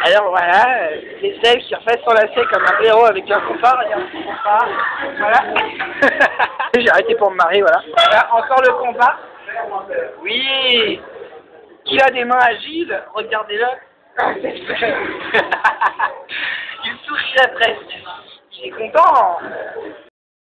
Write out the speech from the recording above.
Alors voilà, l'élève qui refait son lacet comme un héros avec un compas, regarde son compas, voilà. J'ai arrêté pour me marrer, voilà. Voilà, encore le compas. Oui, il a des mains agiles, regardez-le. Il sourirait presque. Il est content.